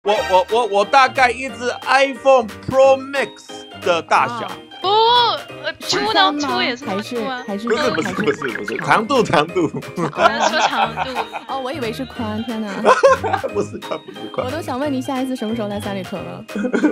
我大概一只 iPhone Pro Max 的大小。 粗呢？粗也是还粗啊？ 不是，长度。 我要说长度。 哦，我以为是宽，天哪！ 不是宽。 我都想问你下一次什么时候来三里屯了。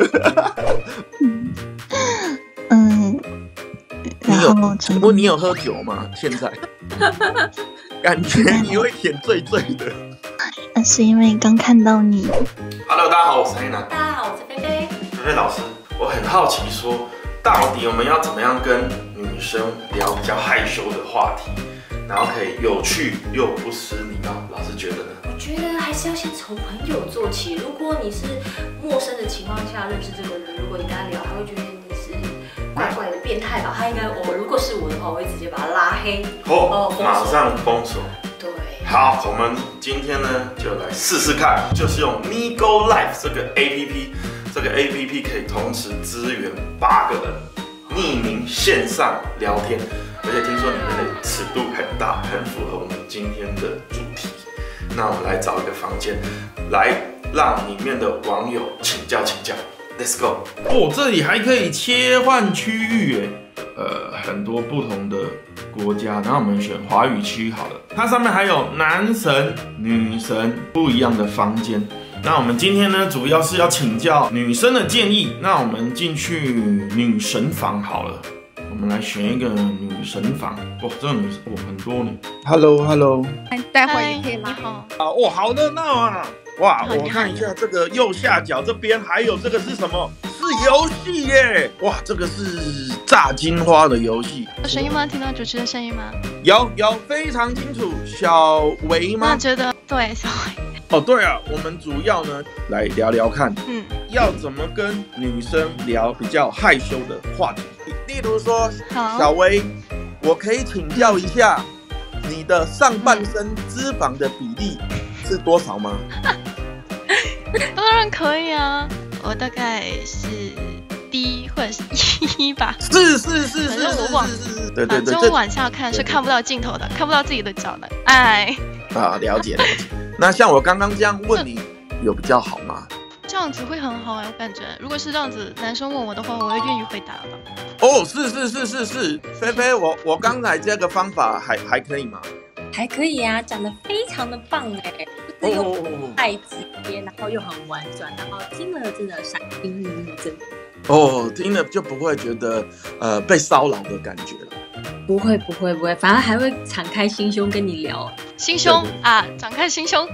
你有喝酒吗？现在感觉你会舔醉醉的。 是因为刚看到你。 Hello， 大家好，我是黑男。 大家好，我是菲菲。 菲菲老师，我很好奇说，到底我们要怎么样跟女生聊比较害羞的话题，然后可以有趣又不失礼貌？老师觉得呢？ 我觉得还是要先从朋友做起。如果你是陌生的情况下认识这个人，如果你跟他聊，他会觉得你是怪怪的变态吧？他应该，如果是我的话，我会直接把他拉黑。 马上封锁。 对。 好，我们今天呢就来试试看，就是用 Migo Live 这个 APP， 这个 APP 可以同时支援8个人匿名线上聊天，而且听说里面的尺度很大，很符合我们今天的主题。那我们来找一个房间，来让里面的网友请教。Let's go！ 这里还可以切换区域耶，很多不同的国家，然后我们选华语区好了。它上面还有男神、女神不一样的房间。那我们今天呢，主要是要请教女生的建议。那我们进去女神房好了，我们来选一个女神房。这个女神很多呢。Hello， 待会也可以拉。你好。 好热闹啊！哇，我看一下这个右下角这边还有这个是什么？是游戏耶！哇，这个是炸金花的游戏。 有声音吗？听到主持的声音吗？ 有，非常清楚。小维吗？ 我觉得对，小维。 对啊，我们主要呢来聊聊看，要怎么跟女生聊比较害羞的话题。例如说，小维，我可以请教一下，你的上半身脂肪的比例是多少吗？ 当然可以啊，我大概是 D 或者是1吧。 是， 反正我往对， 反正我往下看是看不到镜头的，看不到自己的脚的。 了解。那像我刚刚这样问你，有比较好吗？ 这样子会很好我感觉。如果是这样子，男生问我的话，我会愿意回答的。 是，菲菲，我刚才这个方法还可以吗？ 还可以啊，讲得非常的棒哎，就是又太直接，然后又很婉转，然后听了真的赏心悦目，真的。 听了就不会觉得被骚扰的感觉了。 不会，反而还会敞开心胸跟你聊。 心胸啊，展开心胸。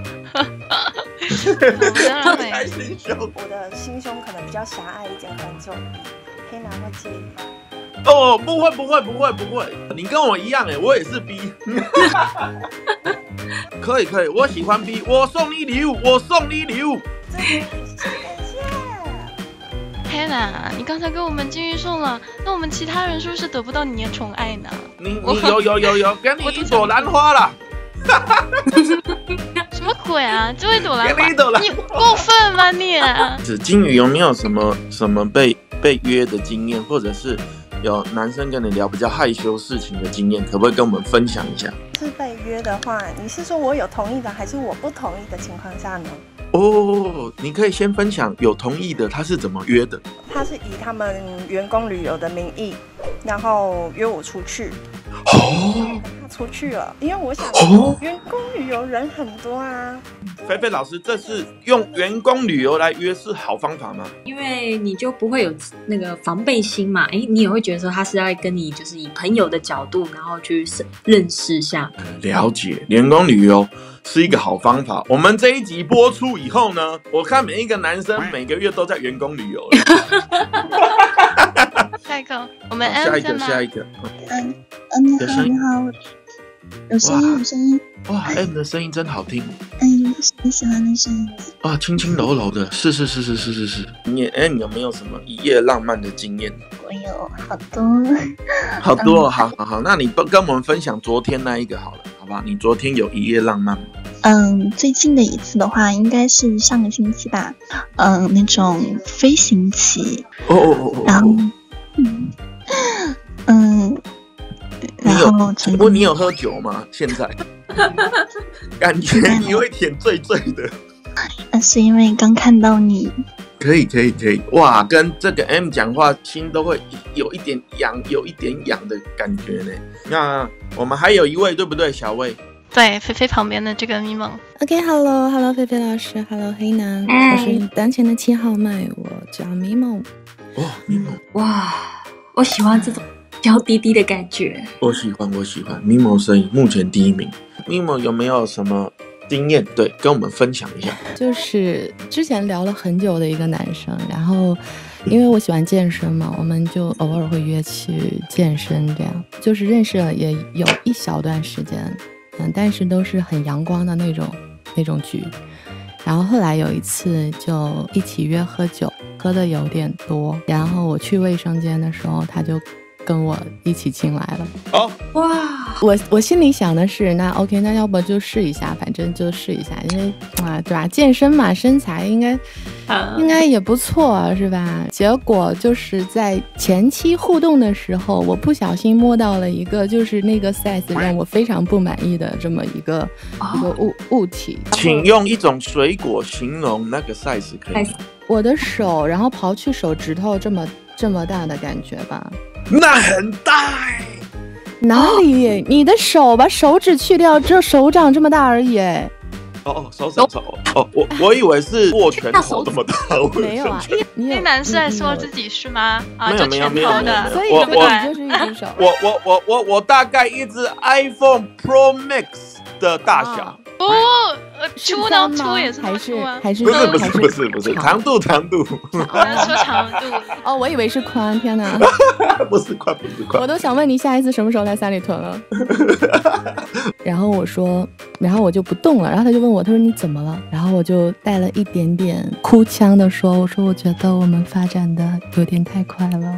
展开心胸。 我的心胸可能比较狭隘一点，观众黑男会介意吗？ 不会，你跟我一样我也是 B。可以，我喜欢 B， 我送你礼物。 感谢。 黑男，你刚才给我们金鱼送了，那我们其他人是不是得不到你的宠爱呢？ 你有，给你一朵兰花啦。 什么鬼啊？就一朵兰花？你过分吧你？ 金鱼有没有什么被约的经验，或者是有男生跟你聊比较害羞事情的经验，可不可以跟我们分享一下？ 是被约的话，你是说我有同意的，还是我不同意的情况下呢？ 你可以先分享有同意的，他是怎么约的？ 他是以他们员工旅游的名义，然后约我出去。他出去了，因为我想员工旅游人很多啊。 菲菲老师，这是用员工旅游来约是好方法吗？ 因为你就不会有那个防备心嘛，你也会觉得说他是在跟你就是以朋友的角度，然后去认识一下。 了解，员工旅游是一个好方法。我们这一集播出以后呢，我看每一个男生每个月都在员工旅游了。 下一个，我们下一个。 你好，有声音。 哇 ，M 的声音真好听。 你喜欢的声音。 轻轻柔柔的，是。你有没有什么一夜浪漫的经验？ 我有好多。好，那你跟我们分享昨天那一个好了，好吧？你昨天有一夜浪漫吗？ 最近的一次的话，应该是上个星期吧。那种飞行棋。然后， 你有喝酒吗？现在感觉你会舔醉醉的。 是因为刚看到你。 可以，哇，跟这个 M 讲话，心都会有一点痒的感觉呢。那我们还有一位，对不对，小魏？ 对，菲菲旁边的这个咪蒙。 OK，Hello，菲菲老师 ，Hello 黑男，我是当前的7号麦，我叫咪蒙。 哦，咪蒙， 哇，我喜欢这种娇滴滴的感觉。 我喜欢，咪蒙声音目前第1名。咪蒙有没有什么经验？对，跟我们分享一下。 就是之前聊了很久的一个男生，然后因为我喜欢健身嘛，我们就偶尔会约去健身，这样就是认识了也有一小段时间，但是都是很阳光的那种局。然后后来有一次就一起约喝酒，喝的有点多，然后我去卫生间的时候，他就跟我一起进来了。 哦， 哇！ 我心里想的是，那 OK， 那要不就试一下，反正就试一下，因为对吧？健身嘛，身材应该也不错，是吧？结果就是在前期互动的时候，我不小心摸到了一个就是那个 size 让我非常不满意的这么一个物体。 请用一种水果形容那个 size 可以吗？ 我的手，然后刨去手指头这么大的感觉吧。 那很大哎。 哪里？你的手把手指去掉，只有手掌这么大而已哎。 手掌哦，我以为是握拳头这么大。 没有啊， 那男是在说自己是吗？啊，就拳头的， 所以你就是一只手。 我大概一只 iPhone Pro Max 的大小。 粗呢？粗也是粗啊？ 还是不是长度。 我要说长度。 哦，我以为是宽，天哪！ 不是宽。 我都想问你下一次什么时候来三里屯了。然后我说，然后我就不动了，然后他就问我，他说你怎么了？然后我就带了一点点哭腔的说，我说我觉得我们发展的有点太快了。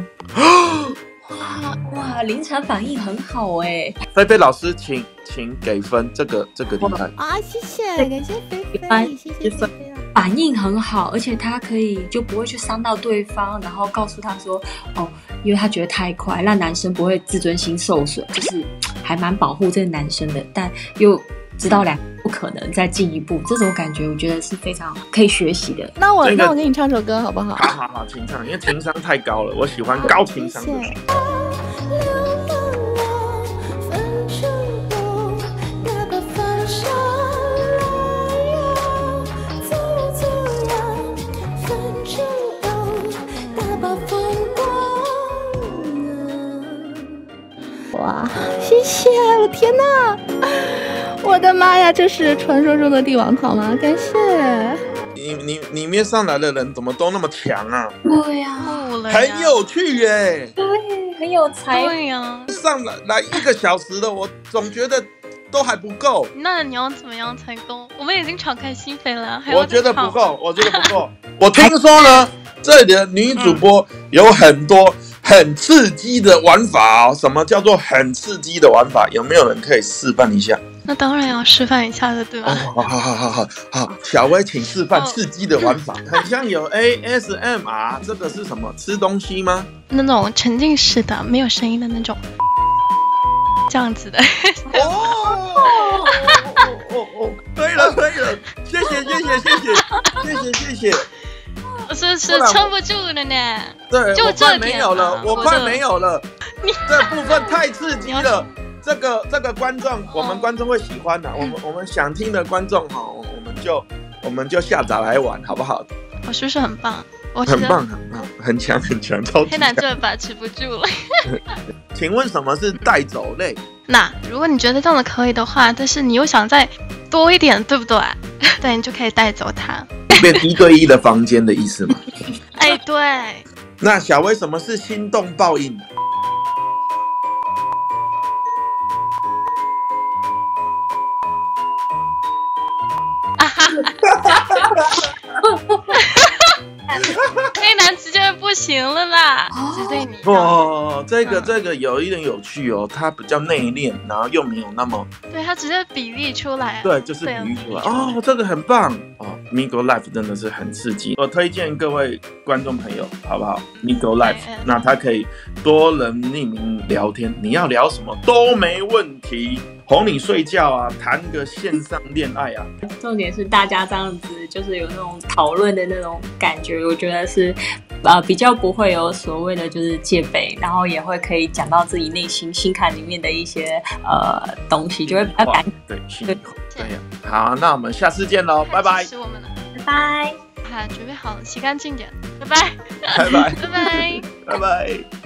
哇，临场反应很好哎。 菲菲老师，请给分，这个厉害啊！谢谢，感谢菲菲，谢谢。 反应很好，而且他可以就不会去伤到对方，然后告诉他说因为他觉得太快，让男生不会自尊心受损，就是还蛮保护这个男生的，但又知道两个不可能再进一步，这种感觉我觉得是非常可以学习的。 那我给你唱首歌好不好？ 好，请唱，因为情商太高了，我喜欢高情商的。 哇，谢谢！我天哪，我的妈呀，这是传说中的帝王套吗？感谢。 里面上来的人怎么都那么强啊？ 对呀， 很有趣耶。 对，很有才。 对呀， 上来1个小时的，我总觉得都还不够。 那你要怎么样才够？我们已经敞开心扉了， 我觉得不够。我听说呢，这里的女主播有很多很刺激的玩法哦。什么叫做很刺激的玩法？有没有人可以示范一下？ 那当然要示范一下的，对吧？ 好，小薇请示范刺激的玩法。很像有 ASMR， 这个是什么？吃东西吗？ 那种沉浸式的，没有声音的那种，这样子的。 可以了，谢谢。 我是撑不住了呢。 对， 就这没有了，我快没有了。这部分太刺激了。这个观众，我们观众会喜欢的。我们想听的观众哈，我们就下载来玩，好不好？ 我是不是很棒？ 很棒，很强，超级强。 黑男这把持不住了。 请问什么是带走类？ 那如果你觉得这样的可以的话，但是你又想再多一点，对不对？对，你就可以带走他。 变1对1的房间的意思吗？ 哎，对。 那小薇，什么是心动报应？ 黑男直接不行了啦，只对你。 这个有一点有趣哦，他比较内敛，然后又没有那么， 对他直接比例出来， 对，就是比喻出来。这个很棒哦 ，Migo Life 真的是很刺激，我推荐各位观众朋友，好不好 ？Migo Life，那它可以多人匿名聊天，你要聊什么都没问题。 哄你睡觉啊，谈个线上恋爱啊。 重点是大家这样子就是有那种讨论的那种感觉，我觉得是比较不会有所谓的就是戒备，然后也会可以讲到自己内心心坎里面的一些东西，就会比较感对，心里话。对呀，好，那我们下次见喽，拜拜。 支持我们了， 拜拜。 好，准备好了，洗干净点，拜拜， 拜拜， 拜拜， 拜拜。